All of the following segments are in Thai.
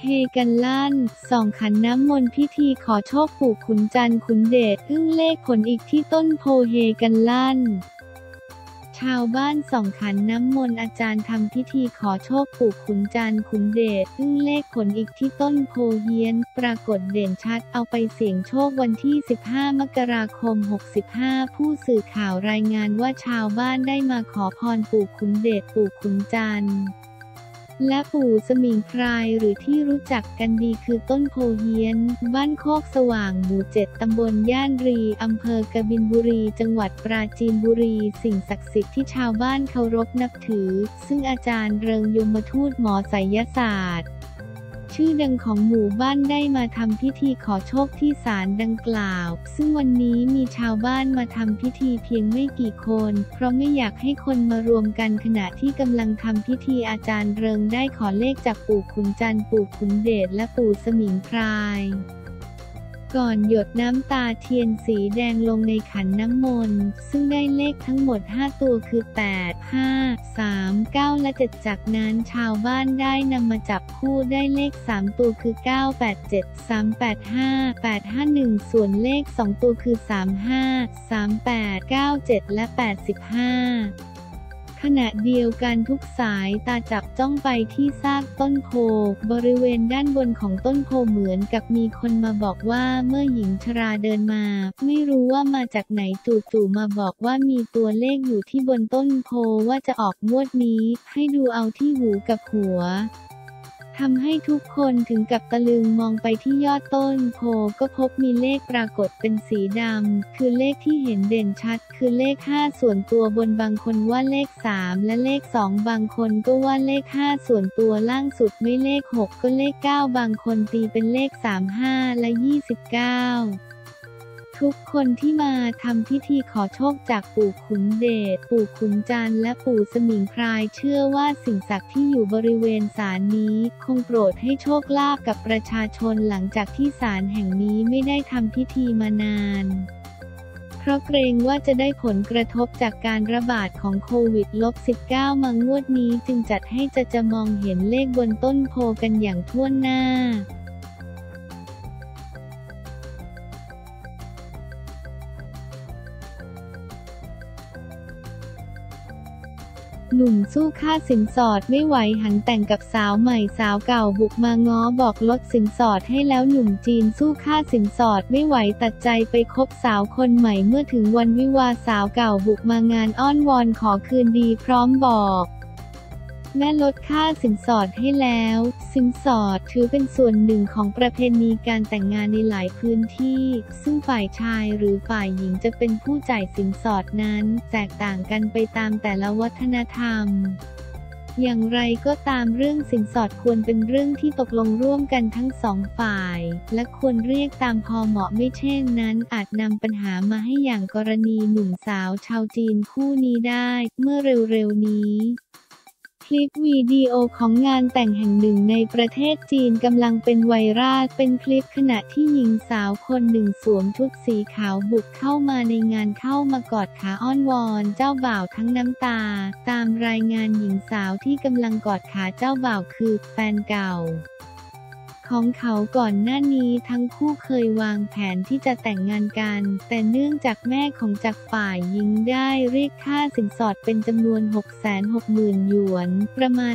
กันลั่นส่องขันน้ำมนต์พิธีขอโชคปู่ขุนจันทร์ขุนเดชอึ้งเลขผลอีกที่ต้นโพเฮกันลั่นชาวบ้านส่องขันน้ำมนต์อาจารย์ทำพิธีขอโชคปู่ขุนจันทร์ขุนเดชอึ้งเลขผลอีกที่ต้นโพเฮียนปรากฏเด่นชัดเอาไปเสี่ยงโชควันที่15 มกราคม 65ผู้สื่อข่าวรายงานว่าชาวบ้านได้มาขอพรปู่ขุนเดชปู่ขุนจันทร์และปู่สมิงพรายหรือที่รู้จักกันดีคือต้นโพเฮียนบ้านโคกสว่างหมู่ 7 ตำบลย่านรีอำเภอกบินบุรีจังหวัดปราจีนบุรีสิ่งศักดิ์สิทธิ์ที่ชาวบ้านเคารพนับถือซึ่งอาจารย์เริงยมทูตหมอไสยศาสตร์ชื่อดังของหมู่บ้านได้มาทำพิธีขอโชคที่ศาลดังกล่าวซึ่งวันนี้มีชาวบ้านมาทำพิธีเพียงไม่กี่คนเพราะไม่อยากให้คนมารวมกันขณะที่กำลังทำพิธีอาจารย์เริงได้ขอเลขจากปู่ขุนจันทร์ปู่ขุนเดชและปู่สมิงพรายก่อนหยดน้ำตาเทียนสีแดงลงในขันน้ำมนต์ซึ่งได้เลขทั้งหมด5ตัวคือ8 5 3 9และ7จากนั้นชาวบ้านได้นำมาจับคู่ได้เลข3ตัวคือ987 385 851ส่วนเลข2ตัวคือ35 38 97และ85ขณะเดียวกันทุกสายตาจับจ้องไปที่ซากต้นโพบริเวณด้านบนของต้นโพเหมือนกับมีคนมาบอกว่าเมื่อหญิงชราเดินมาไม่รู้ว่ามาจากไหนจู่ๆมาบอกว่ามีตัวเลขอยู่ที่บนต้นโพว่าจะออกงวดนี้ให้ดูเอาที่หูกับหัวทำให้ทุกคนถึงกับตะลึงมองไปที่ยอดต้นโพก็พบมีเลขปรากฏเป็นสีดำคือเลขที่เห็นเด่นชัดคือเลข5ส่วนตัวบนบางคนว่าเลข3และเลข2บางคนก็ว่าเลข5ส่วนตัวล่างสุดไม่เลข6ก็เลข9บางคนตีเป็นเลข35และ29ทุกคนที่มาทำพิธีขอโชคจากปู่ขุนเดชปู่ขุนจันทร์และปู่สมิงพรายเชื่อว่าสิ่งศักดิ์ที่อยู่บริเวณศาลนี้คงโปรดให้โชคลาภกับประชาชนหลังจากที่ศาลแห่งนี้ไม่ได้ทำพิธีมานานเพราะเกรงว่าจะได้ผลกระทบจากการระบาดของโควิด-19 มางวดนี้จึงจัดให้จะมองเห็นเลขบนต้นโพกันอย่างทั่วหน้าหนุ่มสู้ค่าสินสอดไม่ไหวหันแต่งกับสาวใหม่สาวเก่าบุกมาง้อบอกลดสินสอดให้แล้วหนุ่มจีนสู้ค่าสินสอดไม่ไหวตัดใจไปคบสาวคนใหม่เมื่อถึงวันวิวาสาวเก่าบุกมางานอ้อนวอนขอคืนดีพร้อมบอกแม่ลดค่าสินสอดให้แล้วสินสอดถือเป็นส่วนหนึ่งของประเพณีการแต่งงานในหลายพื้นที่ซึ่งฝ่ายชายหรือฝ่ายหญิงจะเป็นผู้จ่ายสินสอดนั้นแตกต่างกันไปตามแต่ละวัฒนธรรมอย่างไรก็ตามเรื่องสินสอดควรเป็นเรื่องที่ตกลงร่วมกันทั้งสองฝ่ายและควรเรียกตามพอเหมาะไม่เช่นนั้นอาจนำปัญหามาให้อย่างกรณีหนุ่มสาวชาวจีนคู่นี้ได้เมื่อเร็วๆนี้คลิปวิดีโอของงานแต่งแห่งหนึ่งในประเทศจีนกำลังเป็นไวรัลเป็นคลิปขณะที่หญิงสาวคนหนึ่งสวมชุดสีขาวบุกเข้ามาในงานเข้ามากอดขาอ้อนวอนเจ้าบ่าวทั้งน้ำตาตามรายงานหญิงสาวที่กำลังกอดขาเจ้าบ่าวคือแฟนเก่าของเขาก่อนหน้านี้ทั้งคู่เคยวางแผนที่จะแต่งงานกันแต่เนื่องจากแม่ของจากฝ่ายหญิงได้เรียกค่าสินสอดเป็นจำนวน 660,000 หยวนประมาณ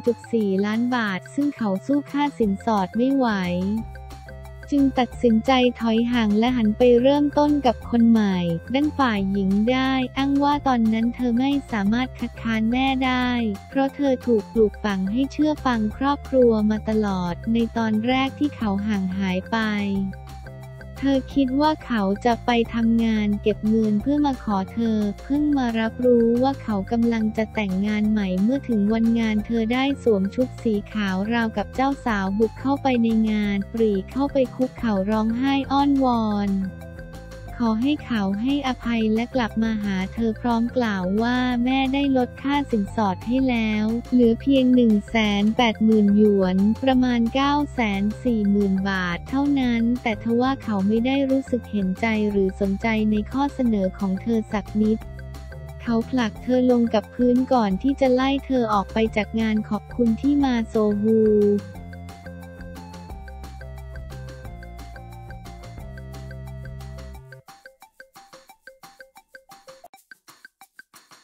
3.4 ล้านบาทซึ่งเขาสู้ค่าสินสอดไม่ไหวจึงตัดสินใจถอยห่างและหันไปเริ่มต้นกับคนใหม่ด้านฝ่ายหญิงได้อ้างว่าตอนนั้นเธอไม่สามารถคัดค้านแม่ได้เพราะเธอถูกปลูกฝังให้เชื่อฟังครอบครัวมาตลอดในตอนแรกที่เขาห่างหายไปเธอคิดว่าเขาจะไปทำงานเก็บเงินเพื่อมาขอเธอเพิ่งมารับรู้ว่าเขากำลังจะแต่งงานใหม่เมื่อถึงวันงานเธอได้สวมชุดสีขาวราวกับเจ้าสาวบุกเข้าไปในงานปรีเข้าไปคุกเข่าร้องไห้อ้อนวอนขอให้เขาให้อภัยและกลับมาหาเธอพร้อมกล่าวว่าแม่ได้ลดค่าสินสอดให้แล้วเหลือเพียง 180,000 หยวนประมาณ 940,000 บาทเท่านั้นแต่ทว่าเขาไม่ได้รู้สึกเห็นใจหรือสนใจในข้อเสนอของเธอสักนิดเขาผลักเธอลงกับพื้นก่อนที่จะไล่เธอออกไปจากงานขอบคุณที่มาโซฮู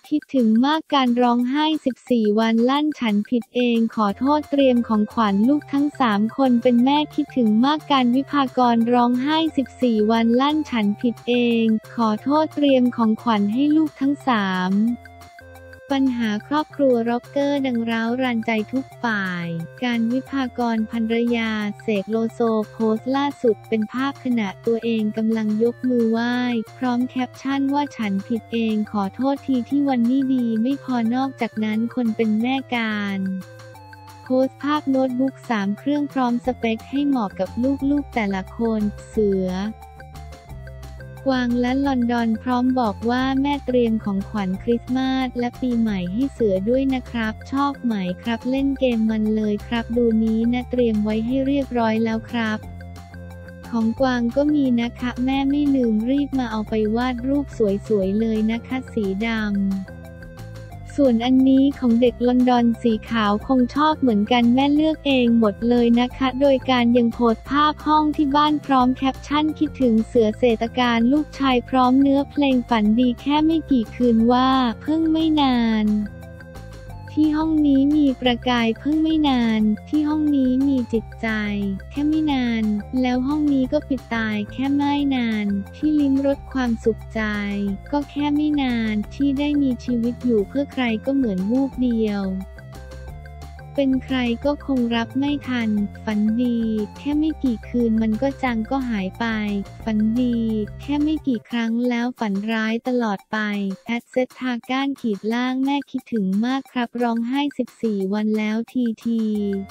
คิดถึงมากการร้องไห้14วันลั่นฉันผิดเองขอโทษเตรียมของขวัญลูกทั้ง3คนเป็นแม่คิดถึงมากการวิภากรร้องไห้14วันลั่นฉันผิดเองขอโทษเตรียมของขวัญให้ลูกทั้ง3ปัญหาครอบครัวร็อกเกอร์ดังร้าวรานใจทุกฝ่ายการวิภากรภรรยาเสกโลโซโพสต์ล่าสุดเป็นภาพขณะตัวเองกำลังยกมือไหว้พร้อมแคปชั่นว่าฉันผิดเองขอโทษทีที่วันนี้ดีไม่พอนอกจากนั้นคนเป็นแม่การโพสต์ภาพโน้ตบุ๊ก3เครื่องพร้อมสเปคให้เหมาะกับลูกๆแต่ละคนเสือกวางและลอนดอนพร้อมบอกว่าแม่เตรียมของขวัญคริสต์มาสและปีใหม่ให้เสือด้วยนะครับชอบไหมครับเล่นเกมมันเลยครับดูนี้นะเตรียมไว้ให้เรียบร้อยแล้วครับของกวางก็มีนะคะแม่ไม่ลืมรีบมาเอาไปวาดรูปสวยๆเลยนะคะสีดำส่วนอันนี้ของเด็กลอนดอนสีขาวคงชอบเหมือนกันแม่เลือกเองหมดเลยนะคะโดยการยังโพสต์ภาพห้องที่บ้านพร้อมแคปชั่นคิดถึงเสือเศรษฐการลูกชายพร้อมเนื้อเพลงฝันดีแค่ไม่กี่คืนว่าเพิ่งไม่นานที่ห้องนี้มีประกายเพิ่งไม่นานที่ห้องนี้มีจิตใจแค่ไม่นานแล้วห้องนี้ก็ปิดตายแค่ไม่นานที่ลิ้มรสความสุขใจก็แค่ไม่นานที่ได้มีชีวิตอยู่เพื่อใครก็เหมือนวูบเดียวเป็นใครก็คงรับไม่ทันฝันดีแค่ไม่กี่คืนมันก็จังก็หายไปฝันดีแค่ไม่กี่ครั้งแล้วฝันร้ายตลอดไปเซตทาก้านขีดล่างแม่คิดถึงมากครับร้องไห้14วันแล้วที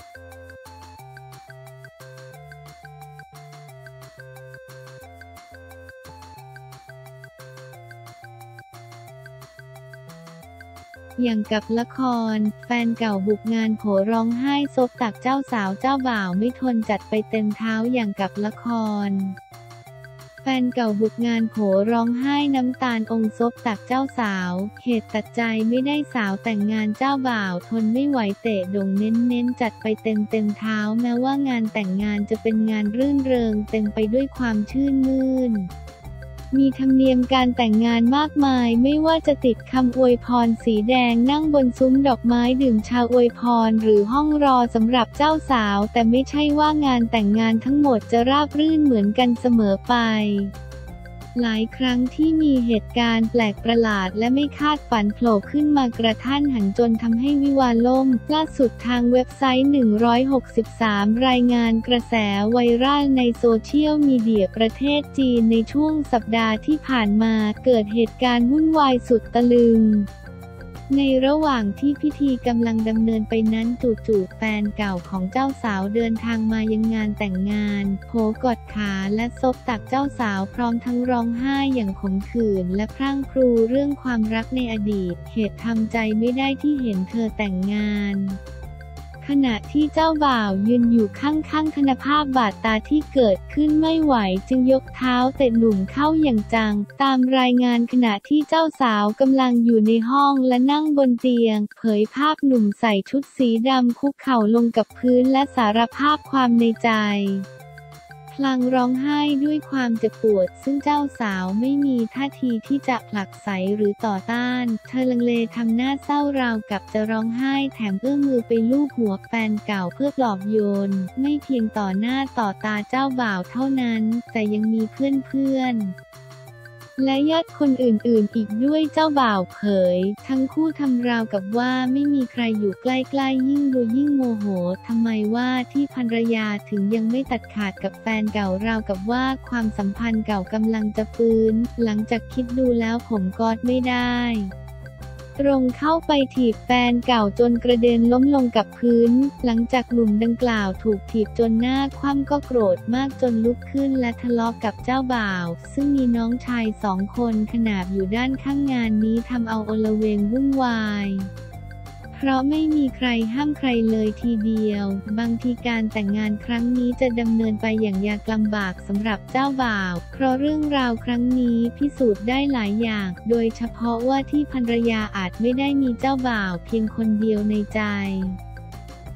อย่างกับละครแฟนเก่าบุกงานโผร้องไห้ซบตักเจ้าสาวเจ้าบ่าวไม่ทนจัดไปเต็มเท้าอย่างกับละครแฟนเก่าบุกงานโผร้องไห้น้ำตาลองค์ซบตักเจ้าสาวเหตุตัดใจไม่ได้สาวแต่งงานเจ้าบ่าวทนไม่ไหวเตะดงเน้นจัดไปเต็มเท้าแม้ว่างานแต่งงานจะเป็นงานรื่นเริงเต็มไปด้วยความชื่นมื่นมีธรรมเนียมการแต่งงานมากมายไม่ว่าจะติดคำอวยพรสีแดงนั่งบนซุ้มดอกไม้ดื่มชาอวยพรหรือห้องรอสำหรับเจ้าสาวแต่ไม่ใช่ว่างานแต่งงานทั้งหมดจะราบรื่นเหมือนกันเสมอไปหลายครั้งที่มีเหตุการณ์แปลกประหลาดและไม่คาดฝันโผล่ขึ้นมากระทันหันจนทำให้วิวาห์ล่มล่าสุดทางเว็บไซต์163รายงานกระแสไวรัลในโซเชียลมีเดียประเทศจีนในช่วงสัปดาห์ที่ผ่านมาเกิดเหตุการณ์วุ่นวายสุดตะลึงในระหว่างที่พิธีกำลังดำเนินไปนั้นจู่ๆแฟนเก่าของเจ้าสาวเดินทางมายังงานแต่งงานโผกอดขาและซบตักเจ้าสาวพร้อมทั้งร้องไห้อย่างขมขื่นและพรั่งพรูเรื่องความรักในอดีตเหตุทำใจไม่ได้ที่เห็นเธอแต่งงานขณะที่เจ้าบ่าวยืนอยู่ข้างๆธนภาพบาดตาที่เกิดขึ้นไม่ไหวจึงยกเท้าเตะหนุ่มเข้าอย่างจังตามรายงานขณะที่เจ้าสาวกำลังอยู่ในห้องและนั่งบนเตียงเผยภาพหนุ่มใส่ชุดสีดำคุกเข่าลงกับพื้นและสารภาพความในใจพลางร้องไห้ด้วยความเจ็บปวดซึ่งเจ้าสาวไม่มีท่าทีที่จะผลักไสหรือต่อต้านเธอลังเลทำหน้าเศร้าราวกับจะร้องไห้แถมเอื้อมมือไปลูบหัวแฟนเก่าเพื่อปลอบโยนไม่เพียงต่อหน้าต่อตาเจ้าบ่าวเท่านั้นแต่ยังมีเพื่อนๆและญาติคนอื่นๆอีกด้วยเจ้าบ่าวเผยทั้งคู่ทำราวกับว่าไม่มีใครอยู่ใกล้ๆยิ่งดูยิ่งโมโหทำไมว่าที่ภรรยาถึงยังไม่ตัดขาดกับแฟนเก่าราวกับว่าความสัมพันธ์เก่ากำลังจะฟื้นหลังจากคิดดูแล้วผมกอดไม่ได้ตรงเข้าไปถีบแฟนเก่าจนกระเด็นล้มลงกับพื้นหลังจากหนุ่มดังกล่าวถูกถีบจนหน้าคว่ำก็โกรธมากจนลุกขึ้นและทะเลาะกับเจ้าบ่าวซึ่งมีน้องชาย2 คนขนาบอยู่ด้านข้างงานนี้ทำเอาโอลเวงวุ่นวายเพราะไม่มีใครห้ามใครเลยทีเดียวบางทีการแต่งงานครั้งนี้จะดำเนินไปอย่างยากลำบากสำหรับเจ้าบ่าวเพราะเรื่องราวครั้งนี้พิสูจน์ได้หลายอย่างโดยเฉพาะว่าที่ภรรยาอาจไม่ได้มีเจ้าบ่าวเพียงคนเดียวในใจ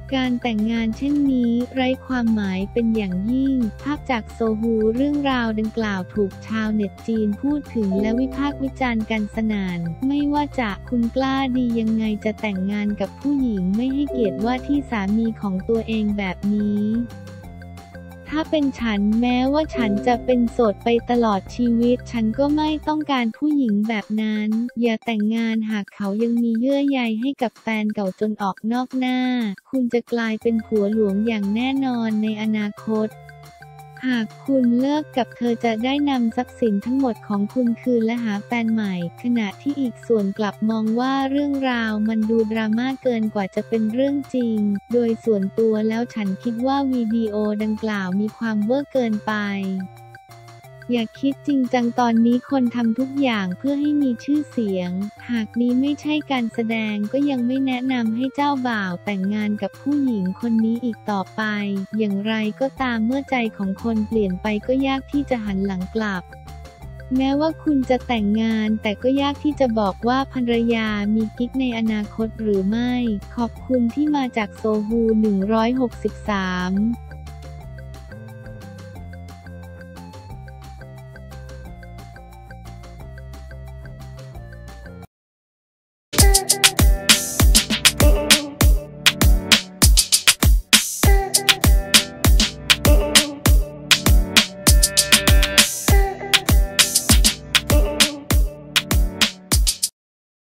การแต่งงานเช่นนี้ไร้ความหมายเป็นอย่างยิ่งภาพจากโซฮูเรื่องราวดังกล่าวถูกชาวเน็ตจีนพูดถึงและวิพากษ์วิจารณ์กันสนั่นไม่ว่าจะคุณกล้าดียังไงจะแต่งงานกับผู้หญิงไม่ให้เกียรติว่าที่สามีของตัวเองแบบนี้ถ้าเป็นฉันแม้ว่าฉันจะเป็นโสดไปตลอดชีวิตฉันก็ไม่ต้องการผู้หญิงแบบนั้นอย่าแต่งงานหากเขายังมีเยื่อใยให้กับแฟนเก่าจนออกนอกหน้าคุณจะกลายเป็นผัวหลวงอย่างแน่นอนในอนาคตหากคุณเลิกกับเธอจะได้นำทรัพย์สินทั้งหมดของคุณคืนและหาแฟนใหม่ขณะที่อีกส่วนกลับมองว่าเรื่องราวมันดูดราม่าเกินกว่าจะเป็นเรื่องจริงโดยส่วนตัวแล้วฉันคิดว่าวิดีโอดังกล่าวมีความเวอร์เกินไปอย่าคิดจริงจังตอนนี้คนทำทุกอย่างเพื่อให้มีชื่อเสียงหากนี้ไม่ใช่การแสดงก็ยังไม่แนะนำให้เจ้าบ่าวแต่งงานกับผู้หญิงคนนี้อีกต่อไปอย่างไรก็ตามเมื่อใจของคนเปลี่ยนไปก็ยากที่จะหันหลังกลับแม้ว่าคุณจะแต่งงานแต่ก็ยากที่จะบอกว่าภรรยามีกิ๊กในอนาคตหรือไม่ขอบคุณที่มาจากโซฮู163